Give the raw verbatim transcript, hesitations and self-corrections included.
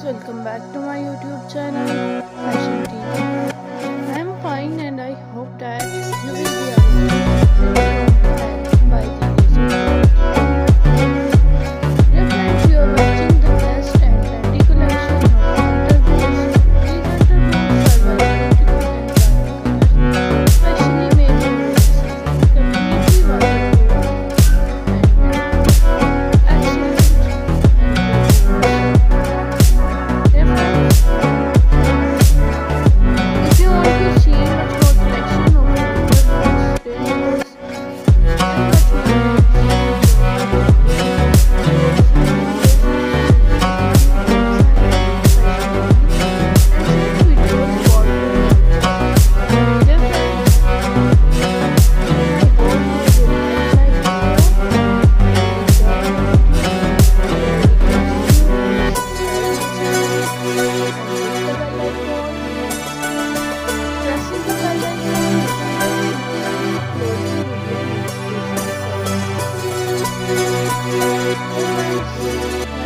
welcome back to my YouTube channel Fashion T V. I am fine and I hope that you will be able by the Dear friends, you are watching the best and trendy collection of underwears. These underwears are very beautiful and bright colors, especially made in U S A, completely waterproof and excellent. If you want to see much more collection of underwears, raincoats, and much more, Thank you.